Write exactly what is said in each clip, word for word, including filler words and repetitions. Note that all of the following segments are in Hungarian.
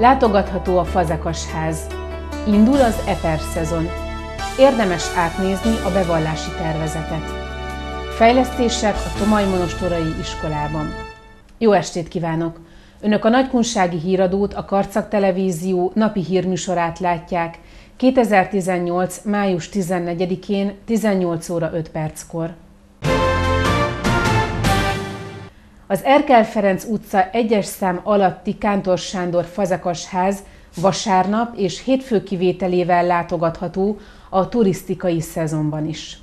Látogatható a Fazekasház. Indul az eper szezon. Érdemes átnézni a bevallási tervezetet. Fejlesztések a Tomaj monostorai iskolában. Jó estét kívánok! Önök a Nagykunsági Híradót, a Karcag Televízió napi hírműsorát látják kétezer-tizennyolc. május tizennegyedikén tizennyolc óra öt perckor. Az Erkel Ferenc utca egyes szám alatti Kántor Sándor Fazekasház vasárnap és hétfő kivételével látogatható a turisztikai szezonban is.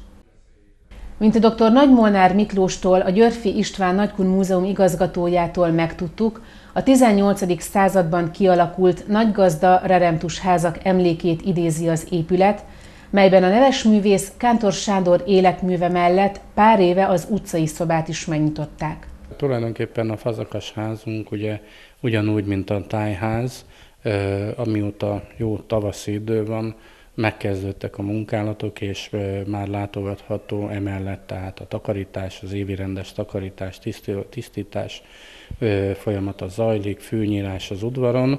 Mint a dr. Nagy Molnár Miklóstól, a Györffy István Nagykun Múzeum igazgatójától megtudtuk, a tizennyolcadik században kialakult nagygazda reremtus házak emlékét idézi az épület, melyben a neves művész Kántor Sándor életműve mellett pár éve az utcai szobát is megnyitották. Tulajdonképpen a Fazekasházunk ugye ugyanúgy, mint a tájház, amióta jó tavaszi idő van, megkezdődtek a munkálatok, és már látogatható emellett, tehát a takarítás, az évi rendes takarítás, tisztítás folyamata zajlik, fűnyírás az udvaron,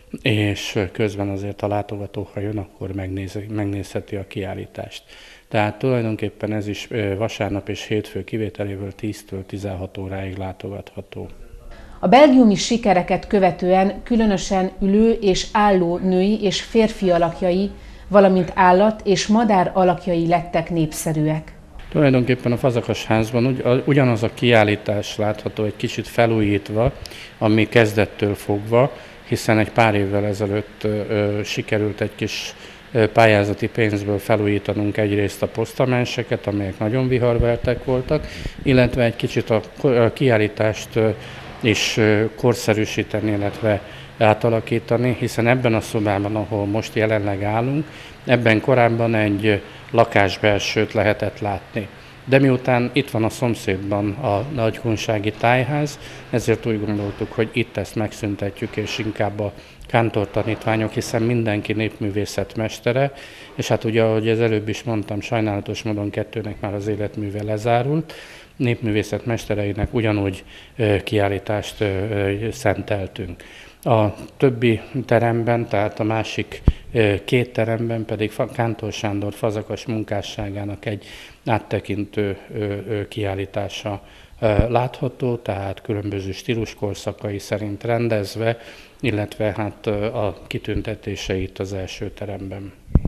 és közben azért a látogató, ha jön, akkor megnéz, megnézheti a kiállítást. Tehát tulajdonképpen ez is vasárnap és hétfő kivételével tíztől tizenhat óráig látogatható. A belgiumi sikereket követően különösen ülő és álló női és férfi alakjai, valamint állat és madár alakjai lettek népszerűek. Tulajdonképpen a Fazekasházban ugyanaz a kiállítás látható egy kicsit felújítva, ami kezdettől fogva, hiszen egy pár évvel ezelőtt ö, sikerült egy kis pályázati pénzből felújítanunk egyrészt a posztamenseket, amelyek nagyon viharvertek voltak, illetve egy kicsit a kiállítást is korszerűsíteni, illetve átalakítani, hiszen ebben a szobában, ahol most jelenleg állunk, ebben korábban egy lakásbelsőt lehetett látni. De miután itt van a szomszédban a Nagykunsági Tájház, ezért úgy gondoltuk, hogy itt ezt megszüntetjük, és inkább a Kántor tanítványok, hiszen mindenki népművészet mestere, és hát ugye, ahogy az előbb is mondtam, sajnálatos módon kettőnek már az életműve lezárult, népművészet mestereinek ugyanúgy kiállítást szenteltünk. A többi teremben, tehát a másik két teremben pedig Kántor Sándor fazekas munkásságának egy áttekintő kiállítása látható, tehát különböző stíluskorszakai szerint rendezve, illetve hát a kitüntetéseit az első teremben.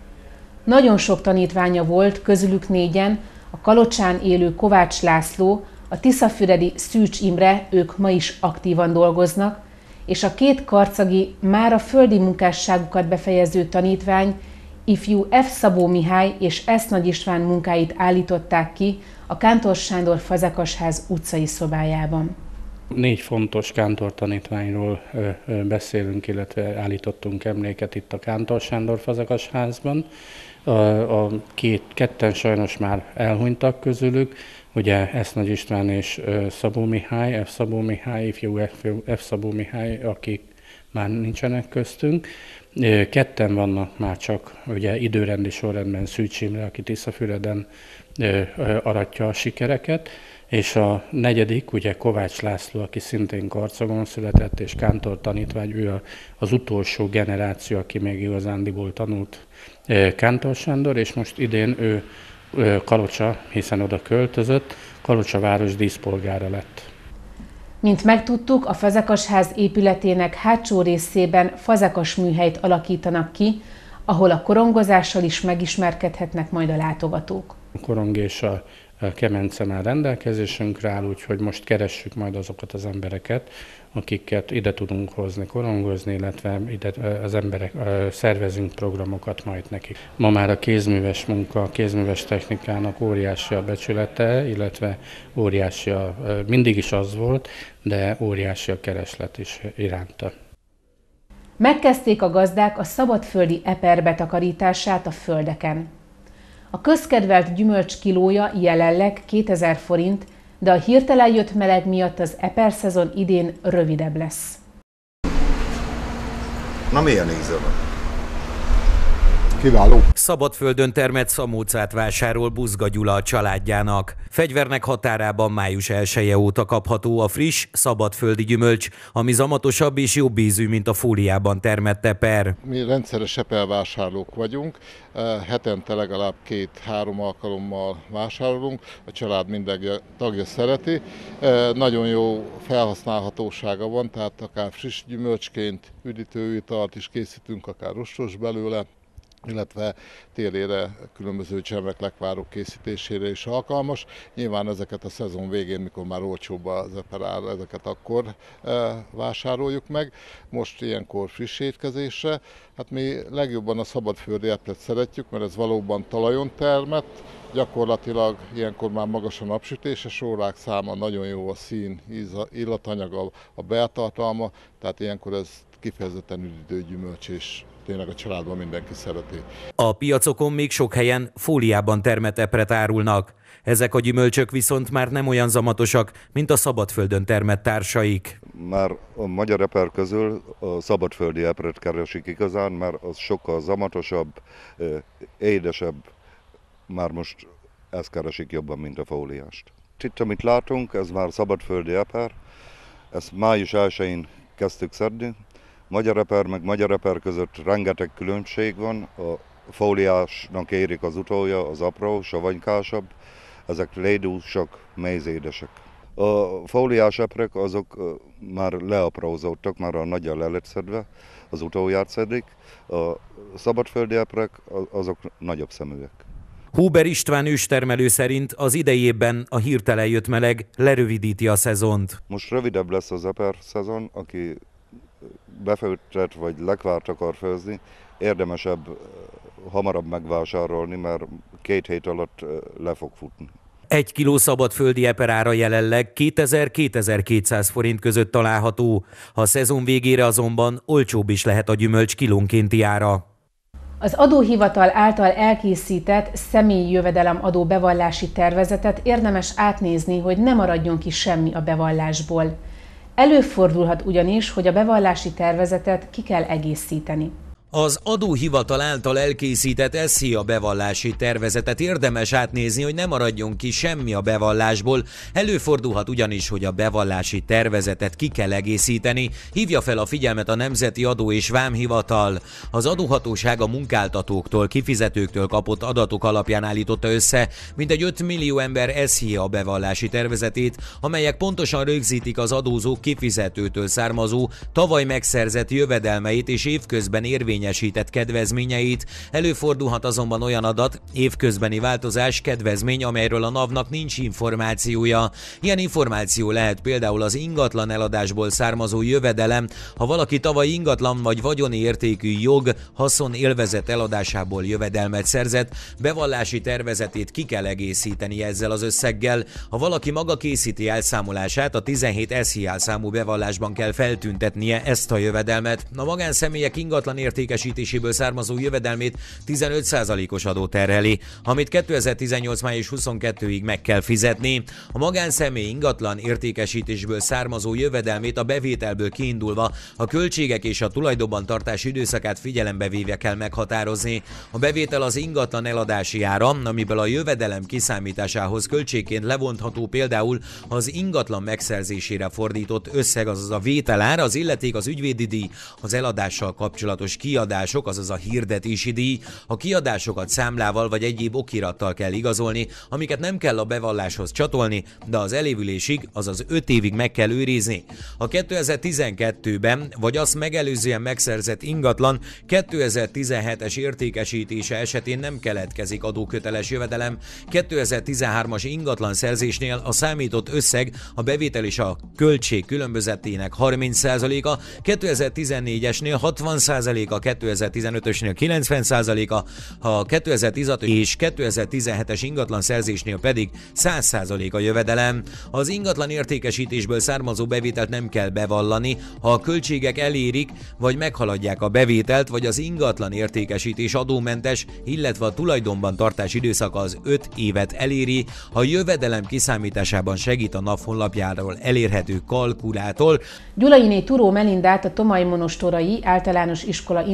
Nagyon sok tanítványa volt, közülük négyen, a Kalocsán élő Kovács László, a tiszafüredi Szűcs Imre, ők ma is aktívan dolgoznak, és a két karcagi, már a földi munkásságukat befejező tanítvány, ifjú F. Szabó Mihály és S. Nagy István munkáit állították ki a Kántor Sándor Fazekasház utcai szobájában. Négy fontos Kántor tanítványról beszélünk, illetve állítottunk emléket itt a Kántor Sándor Fazekasházban. A, a két, ketten sajnos már elhunytak közülük, ugye S. Nagy István és Szabó Mihály, F. Szabó Mihály, ifjú F. Szabó Mihály, akik már nincsenek köztünk. Ketten vannak már csak ugye időrendi sorrendben, Szűcs Imre, aki Tiszafüreden aratja a sikereket, és a negyedik, ugye Kovács László, aki szintén Karcagon született, és Kántor tanítvány, ő az utolsó generáció, aki még igazándiból tanult Kántor Sándor, és most idén ő Kalocsa, hiszen oda költözött, Kalocsa város díszpolgára lett. Mint megtudtuk, a Fazekasház épületének hátsó részében fazekas műhelyt alakítanak ki, ahol a korongozással is megismerkedhetnek majd a látogatók. A korong és a kemence már rendelkezésünkre áll, úgyhogy most keressük majd azokat az embereket, akiket ide tudunk hozni korongozni, illetve ide az emberek szervezünk programokat majd nekik. Ma már a kézműves munka, a kézműves technikának óriási a becsülete, illetve óriási a, mindig is az volt, de óriási a kereslet is iránta. Megkezdték a gazdák a szabadföldi eper betakarítását a földeken. A közkedvelt gyümölcs kilója jelenleg kétezer forint, de a hirtelen jött meleg miatt az eper szezon idén rövidebb lesz. Na milyen íze van? Kiváló. szabadföldön termett szamócát vásárol Buzga Gyula a családjának. Fegyvernek határában május elseje óta kapható a friss, szabadföldi gyümölcs, ami zamatosabb és jobb ízű, mint a fóliában termett eper. Mi rendszeres epelvásárlók vagyunk, hetente legalább két-három alkalommal vásárolunk, a család minden tagja szereti. Nagyon jó felhasználhatósága van, tehát akár friss gyümölcsként üdítőitalt is készítünk, akár rostos belőle, illetve télére különböző csemek, lekvárok készítésére is alkalmas. Nyilván ezeket a szezon végén, mikor már olcsóbb az eperár, ezeket akkor e, vásároljuk meg. Most ilyenkor friss étkezésre. Hát mi legjobban a szabadföldi epret szeretjük, mert ez valóban talajon termett. Gyakorlatilag ilyenkor már magas a napsütés, a sórák száma, nagyon jó a szín, illatanyaga, a beltartalma, tehát ilyenkor ez kifejezetten üdítő gyümölcs, és tényleg a családban mindenki szereti. A piacokon még sok helyen fóliában termett epret árulnak. Ezek a gyümölcsök viszont már nem olyan zamatosak, mint a szabadföldön termett társaik. Már a magyar eper közül a szabadföldi epret keresik igazán, mert az sokkal zamatosabb, édesebb, már most ezt keresik jobban, mint a fóliást. Itt, amit látunk, ez már szabadföldi eper, ezt május elsején kezdtük szedni. Magyar eper meg magyar eper között rengeteg különbség van, a fóliásnak érik az utolja, az apró, savanykásabb, ezek lédúsak, mézédesek. A fóliás eprek azok már leaprózódtak, már a nagyjal le lett szedve, az utolját szedik, a szabadföldi eprek azok nagyobb szeműek. Huber István őstermelő szerint az idei évben a hirtelen jött meleg lerövidíti a szezont. Most rövidebb lesz az eper szezon, aki befőttet vagy lekvárt akar főzni, érdemesebb hamarabb megvásárolni, mert két hét alatt le fog futni. Egy kiló szabadföldi eper ára jelenleg kétezer-kétezer-kétszáz forint között található. A szezon végére azonban olcsóbb is lehet a gyümölcs kilónkénti ára. Az adóhivatal által elkészített személyi jövedelemadó bevallási tervezetet érdemes átnézni, hogy ne maradjon ki semmi a bevallásból. Előfordulhat ugyanis, hogy a bevallási tervezetet ki kell egészíteni. Az adóhivatal által elkészített es zé i á bevallási tervezetet érdemes átnézni, hogy ne maradjon ki semmi a bevallásból. Előfordulhat ugyanis, hogy a bevallási tervezetet ki kell egészíteni, hívja fel a figyelmet a Nemzeti Adó és Vámhivatal. Az adóhatóság a munkáltatóktól, kifizetőktől kapott adatok alapján állította össze mintegy öt millió ember es zé i á bevallási tervezetét, amelyek pontosan rögzítik az adózók kifizetőtől származó, tavaly megszerzett jövedelmeit és évközben érvényesített kedvezményeit. Előfordulhat azonban olyan adat, évközbeni változás, kedvezmény, amelyről a NAV-nak nincs információja. Ilyen információ lehet például az ingatlan eladásból származó jövedelem, ha valaki tavaly ingatlan vagy vagyoni értékű jog, haszon, élvezet eladásából jövedelmet szerzett, bevallási tervezetét ki kell egészíteni ezzel az összeggel. Ha valaki maga készíti elszámolását, a tizenhét es zé i á számú bevallásban kell feltüntetnie ezt a jövedelmet. A magánszemélyek ingatlan értékesítéséből származó jövedelmét tizenöt százalékos adó terheli, amit kétezer-tizennyolc május huszonkettedikéig meg kell fizetni. A magánszemély ingatlan értékesítésből származó jövedelmét a bevételből kiindulva a költségek és a tulajdonban tartás időszakát figyelembe véve kell meghatározni. A bevétel az ingatlan eladási ára, amiből a jövedelem kiszámításához költségként levontható például az ingatlan megszerzésére fordított összeg, azaz a vételár, az illeték, az ügyvédi díj, az eladással kapcsolatos kiadások, azaz a hirdetési díj. A kiadásokat számlával vagy egyéb okirattal kell igazolni, amiket nem kell a bevalláshoz csatolni, de az elévülésig, azaz öt évig meg kell őrizni. A kétezer-tizenkettőben vagy azt megelőzően megszerzett ingatlan kétezer-tizenhetes értékesítése esetén nem keletkezik adóköteles jövedelem. kétezer-tizenhármas ingatlan szerzésnél a számított összeg a bevétel és a költség különbözetének harminc százaléka, kétezer-tizennégyesnél hatvan százaléka, kétezer-tizenötösnél kilencven százaléka, a kétezer-tizenhat és kétezer-tizenhetes ingatlan szerzésnél pedig száz százalék a jövedelem. Az ingatlan értékesítésből származó bevételt nem kell bevallani, ha a költségek elérik vagy meghaladják a bevételt, vagy az ingatlan értékesítés adómentes, illetve a tulajdonban tartás időszaka az öt évet eléri. A jövedelem kiszámításában segít a NAV honlapjáról elérhető kalkulátor. Gyulainé Turó Melindát, a Tomai Monostorai Általános Iskola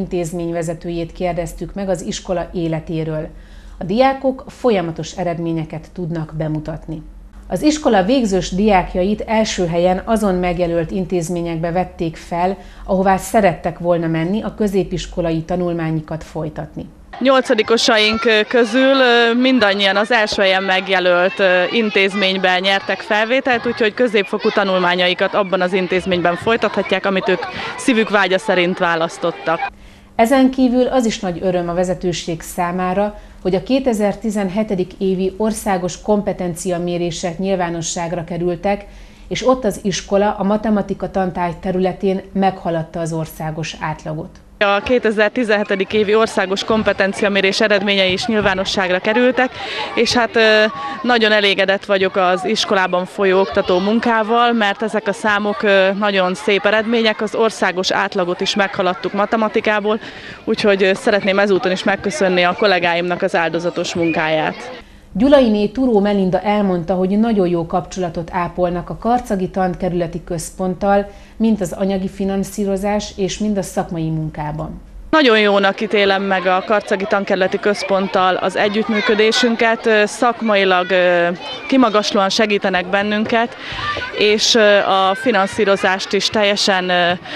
intézményvezetőjét kérdeztük meg az iskola életéről. A diákok folyamatos eredményeket tudnak bemutatni. Az iskola végzős diákjait első helyen azon megjelölt intézményekbe vették fel, ahová szerettek volna menni a középiskolai tanulmányikat folytatni. Nyolcadikosaink közül mindannyian az első helyen megjelölt intézményben nyertek felvételt, úgyhogy középfokú tanulmányaikat abban az intézményben folytathatják, amit ők szívük vágya szerint választottak. Ezen kívül az is nagy öröm a vezetőség számára, hogy a kétezer-tizenhetedik évi országos kompetenciamérések nyilvánosságra kerültek, és ott az iskola a matematika tantárgy területén meghaladta az országos átlagot. A kétezer-tizenhetedik évi országos kompetenciamérés eredményei is nyilvánosságra kerültek, és hát nagyon elégedett vagyok az iskolában folyó oktató munkával, mert ezek a számok nagyon szép eredmények, az országos átlagot is meghaladtuk matematikából, úgyhogy szeretném ezúton is megköszönni a kollégáimnak az áldozatos munkáját. Gyulainé Turó Melinda elmondta, hogy nagyon jó kapcsolatot ápolnak a Karcagi Tankerületi Központtal, mind az anyagi finanszírozás és mind a szakmai munkában. Nagyon jónak ítélem meg a Karcagi Tankerületi Központtal az együttműködésünket, szakmailag kimagaslóan segítenek bennünket, és a finanszírozást is teljesen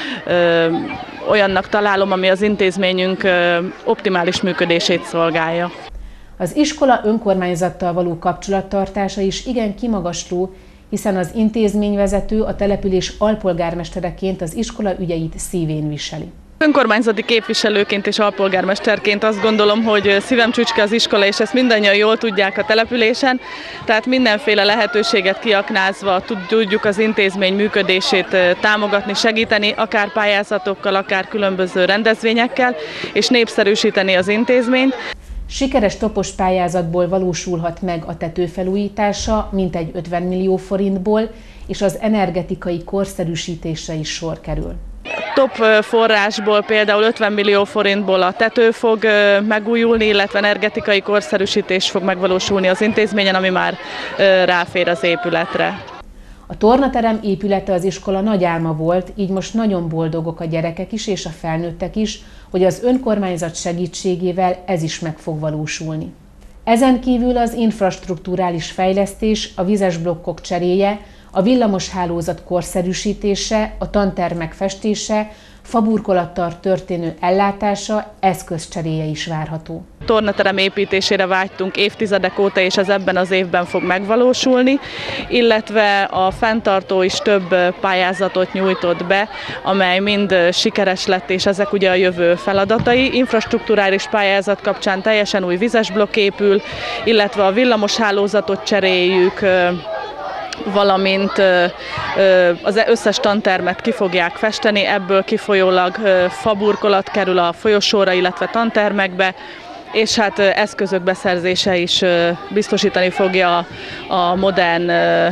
olyannak találom, ami az intézményünk optimális működését szolgálja. Az iskola önkormányzattal való kapcsolattartása is igen kimagasló, hiszen az intézményvezető a település alpolgármestereként az iskola ügyeit szívén viseli. Önkormányzati képviselőként és alpolgármesterként azt gondolom, hogy szívem csücske az iskola, és ezt mindannyian jól tudják a településen, tehát mindenféle lehetőséget kiaknázva tudjuk az intézmény működését támogatni, segíteni, akár pályázatokkal, akár különböző rendezvényekkel, és népszerűsíteni az intézményt. Sikeres topos pályázatból valósulhat meg a tető felújítása, mintegy ötven millió forintból, és az energetikai korszerűsítésre is sor kerül. Top forrásból például ötven millió forintból a tető fog megújulni, illetve energetikai korszerűsítés fog megvalósulni az intézményen, ami már ráfér az épületre. A tornaterem épülete az iskola nagy álma volt, így most nagyon boldogok a gyerekek is és a felnőttek is, hogy az önkormányzat segítségével ez is meg fog valósulni. Ezen kívül az infrastrukturális fejlesztés, a vizes blokkok cseréje, a villamoshálózat korszerűsítése, a tantermek festése, faburkolattal történő ellátása, eszközcseréje is várható. Tornaterem építésére vágytunk évtizedek óta, és ez ebben az évben fog megvalósulni, illetve a fenntartó is több pályázatot nyújtott be, amely mind sikeres lett, és ezek ugye a jövő feladatai. Infrastrukturális pályázat kapcsán teljesen új vizesblokk épül, illetve a villamoshálózatot cseréljük, valamint az összes tantermet ki fogják festeni, ebből kifolyólag faburkolat kerül a folyosóra, illetve tantermekbe, és hát eszközök beszerzése is biztosítani fogja a modern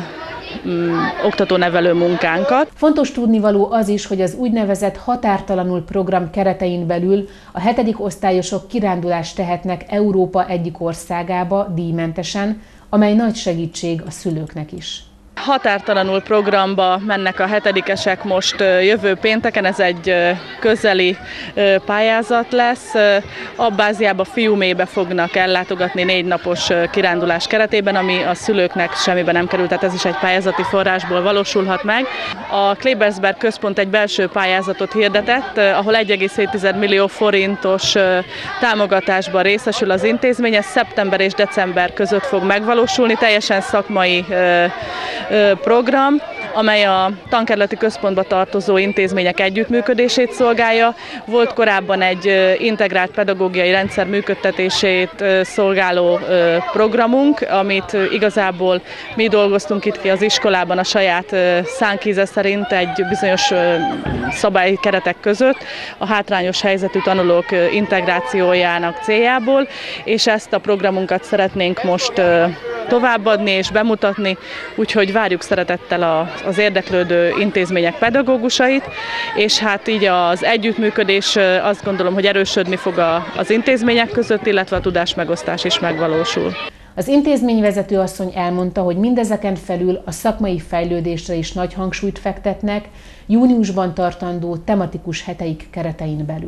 oktató-nevelő munkánkat. Fontos tudnivaló az is, hogy az úgynevezett Határtalanul program keretein belül a hetedik osztályosok kirándulást tehetnek Európa egyik országába díjmentesen, amely nagy segítség a szülőknek is. Határtalanul programba mennek a hetedikesek most jövő pénteken, ez egy közeli pályázat lesz. Abbáziába, Fiumébe fognak ellátogatni négy napos kirándulás keretében, ami a szülőknek semmibe nem került, tehát ez is egy pályázati forrásból valósulhat meg. A Klebersberg Központ egy belső pályázatot hirdetett, ahol egy egész hét millió forintos támogatásban részesül az intézmény, ez szeptember és december között fog megvalósulni, teljesen szakmai program, amely a Tankerületi Központba tartozó intézmények együttműködését szolgálja. Volt korábban egy integrált pedagógiai rendszer működtetését szolgáló programunk, amit igazából mi dolgoztunk itt ki az iskolában a saját szánkíze szerint egy bizonyos szabálykeretek között a hátrányos helyzetű tanulók integrációjának céljából, és ezt a programunkat szeretnénk most továbbadni és bemutatni, úgyhogy várjuk szeretettel az érdeklődő intézmények pedagógusait, és hát így az együttműködés azt gondolom, hogy erősödni fog az intézmények között, illetve a tudásmegosztás is megvalósul. Az intézményvezető asszony elmondta, hogy mindezeken felül a szakmai fejlődésre is nagy hangsúlyt fektetnek júniusban tartandó tematikus heteik keretein belül.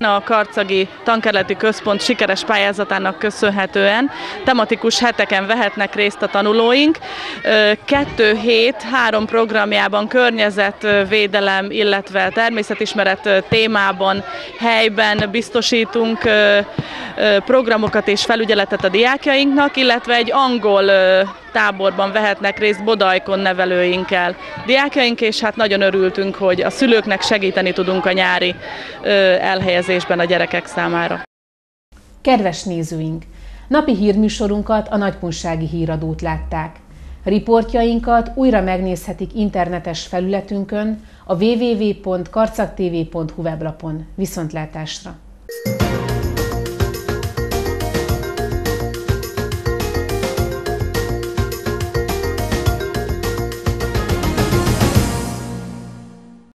A Karcagi Tankerleti Központ sikeres pályázatának köszönhetően tematikus heteken vehetnek részt a tanulóink. Kettő hét három programjában környezetvédelem, illetve természetismeret témában helyben biztosítunk programokat és felügyeletet a diákjainknak, illetve egy angol táborban vehetnek részt Bodajkon nevelőinkkel diákjaink, és hát nagyon örültünk, hogy a szülőknek segíteni tudunk a nyári elhelyezésben a gyerekek számára. Kedves nézőink! Napi hírműsorunkat, a Nagykunsági Híradót látták. Riportjainkat újra megnézhetik internetes felületünkön, a double-u double-u double-u pont karcagtv pont hu weblapon. Viszontlátásra!